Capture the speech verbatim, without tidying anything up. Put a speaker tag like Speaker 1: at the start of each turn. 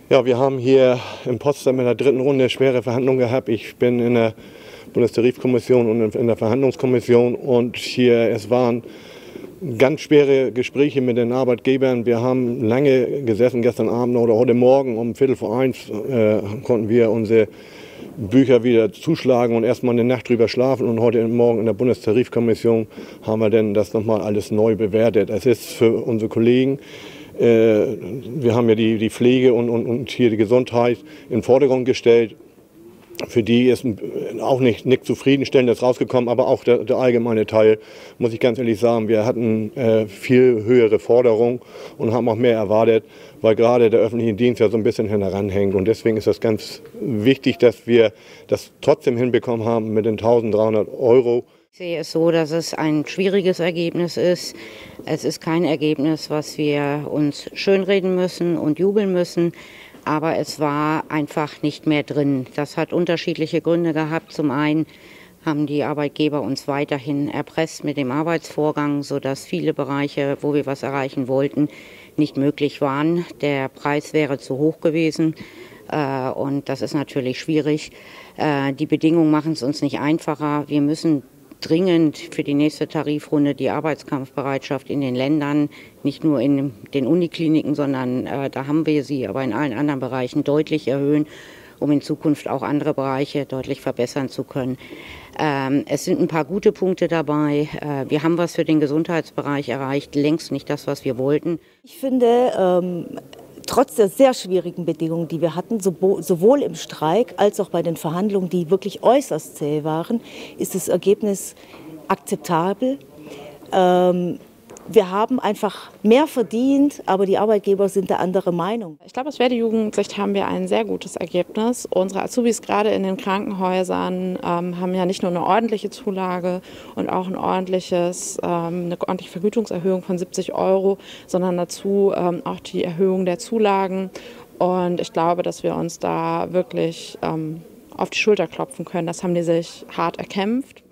Speaker 1: Ja, wir haben hier in Potsdam in der dritten Runde schwere Verhandlungen gehabt. Ich bin in der Bundestarifkommission und in der Verhandlungskommission und hier, es waren ganz schwere Gespräche mit den Arbeitgebern. Wir haben lange gesessen, gestern Abend oder heute Morgen um Viertel vor eins äh, konnten wir unsere Bücher wieder zuschlagen und erstmal eine Nacht drüber schlafen. Und heute Morgen in der Bundestarifkommission haben wir dann das nochmal alles neu bewertet. Es ist für unsere Kollegen, äh, wir haben ja die, die Pflege und, und, und hier die Gesundheit in Vordergrund gestellt. Für die ist auch nicht, nicht zufriedenstellendes rausgekommen, aber auch der, der allgemeine Teil, muss ich ganz ehrlich sagen, wir hatten äh, viel höhere Forderungen und haben auch mehr erwartet, weil gerade der öffentliche Dienst ja so ein bisschen heranhängt. Und deswegen ist das ganz wichtig, dass wir das trotzdem hinbekommen haben mit den eintausenddreihundert Euro.
Speaker 2: Ich sehe es so, dass es ein schwieriges Ergebnis ist. Es ist kein Ergebnis, was wir uns schönreden müssen und jubeln müssen. Aber es war einfach nicht mehr drin. Das hat unterschiedliche Gründe gehabt. Zum einen haben die Arbeitgeber uns weiterhin erpresst mit dem Arbeitsvorgang, sodass viele Bereiche, wo wir was erreichen wollten, nicht möglich waren. Der Preis wäre zu hoch gewesen äh, und das ist natürlich schwierig. Äh, die Bedingungen machen es uns nicht einfacher. Wir müssen dringend für die nächste Tarifrunde die Arbeitskampfbereitschaft in den Ländern, nicht nur in den Unikliniken, sondern äh, da haben wir sie, aber in allen anderen Bereichen deutlich erhöhen, um in Zukunft auch andere Bereiche deutlich verbessern zu können. Ähm, es sind ein paar gute Punkte dabei. Äh, wir haben was für den Gesundheitsbereich erreicht, längst nicht das, was wir wollten.
Speaker 3: Ich finde, ähm trotz der sehr schwierigen Bedingungen, die wir hatten, sowohl im Streik als auch bei den Verhandlungen, die wirklich äußerst zäh waren, ist das Ergebnis akzeptabel. Ähm, wir haben einfach mehr verdient, aber die Arbeitgeber sind der anderer Meinung.
Speaker 4: Ich glaube, aus Verdi-Jugendsicht haben wir ein sehr gutes Ergebnis. Unsere Azubis gerade in den Krankenhäusern ähm, haben ja nicht nur eine ordentliche Zulage und auch ein ordentliches, ähm, eine ordentliche Vergütungserhöhung von siebzig Euro, sondern dazu ähm, auch die Erhöhung der Zulagen. Und ich glaube, dass wir uns da wirklich ähm, auf die Schulter klopfen können. Das haben die sich hart erkämpft.